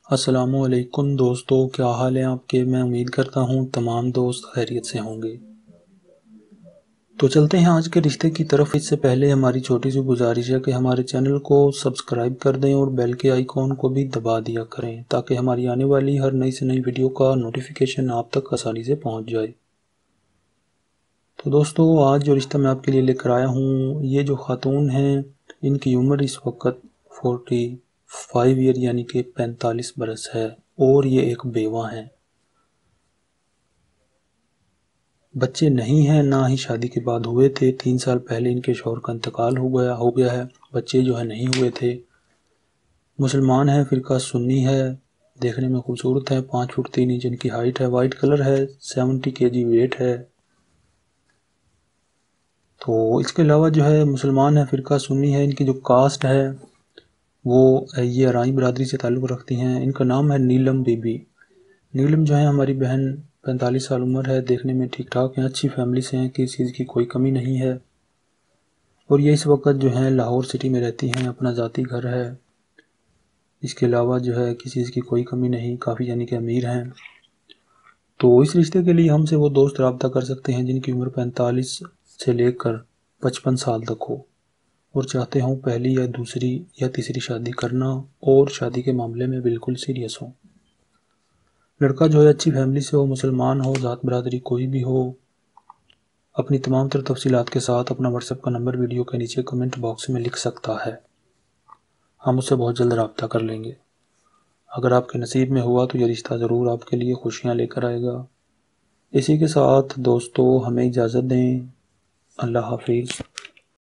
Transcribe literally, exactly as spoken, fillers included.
السلام علیکم دوستو، کیا حال ہے آپ کے؟ میں امید کرتا ہوں تمام دوست خیریت سے ہوں گے۔ تو چلتے ہیں آج کے رشتے کی طرف۔ اس سے پہلے ہماری چھوٹی سی گزارش ہے کہ ہمارے چینل کو سبسکرائب کر دیں اور بیل کے آئیکن کو بھی دبا دیا کریں تاکہ ہماری آنے والی ہر نئی سے نئی ویڈیو کا نوٹیفیکیشن آپ تک آسانی سے پہنچ جائے۔ تو دوستو، آج جو رشتہ میں آپ کے لیے لے کر آیا ہوں، یہ جو خاتون ہیں ان کی عمر اس وقت فورٹی فائیو ایئر یعنی کہ پینتالیس برس ہے اور یہ ایک بیوہ ہیں۔ بچے نہیں ہیں، نہ ہی شادی کے بعد ہوئے تھے۔ تین سال پہلے ان کے شوہر کا انتقال ہو گیا ہو گیا ہے۔ بچے جو ہے نہیں ہوئے تھے۔ مسلمان ہیں، فرقہ سنی ہے، دیکھنے میں خوبصورت ہے، پانچ فٹ تین انچ ان کی ہائٹ ہے، وائٹ کلر ہے، سیونٹی کے جی ویٹ ہے۔ تو اس کے علاوہ جو ہے مسلمان ہے، فرقہ سنی ہے، ان کی جو کاسٹ ہے وہ یہ ارائیں برادری سے تعلق رکھتی ہیں۔ ان کا نام ہے نیلم بی بی۔ نیلم جو ہے ہماری بہن، پینتالیس سال عمر ہے، دیکھنے میں ٹھیک ٹھاک ہیں، اچھی فیملی سے ہیں، کسی چیز کی کوئی کمی نہیں ہے، اور یہ اس وقت جو ہیں لاہور سٹی میں رہتی ہیں، اپنا ذاتی گھر ہے۔ اس کے علاوہ جو ہے کسی چیز کی کوئی کمی نہیں، کافی یعنی کہ امیر ہیں۔ تو اس رشتے کے لیے ہم سے وہ دوست رابطہ کر سکتے ہیں جن کی عمر پینتالیس سے لے کر پچپن سال تک ہو اور چاہتے ہوں پہلی یا دوسری یا تیسری شادی کرنا اور شادی کے معاملے میں بالکل سیریس ہوں۔ لڑکا جو ہے اچھی فیملی سے ہو، مسلمان ہو، ذات برادری کوئی بھی ہو۔ اپنی تمام تر تفصیلات کے ساتھ اپنا واٹس ایپ کا نمبر ویڈیو کے نیچے کمنٹ باکس میں لکھ سکتا ہے، ہم اس سے بہت جلد رابطہ کر لیں گے۔ اگر آپ کے نصیب میں ہوا تو یہ رشتہ ضرور آپ کے لیے خوشیاں لے کر آئے گا۔ اسی کے ساتھ دوستو ہمیں اجازت دیں، اللہ حافظ۔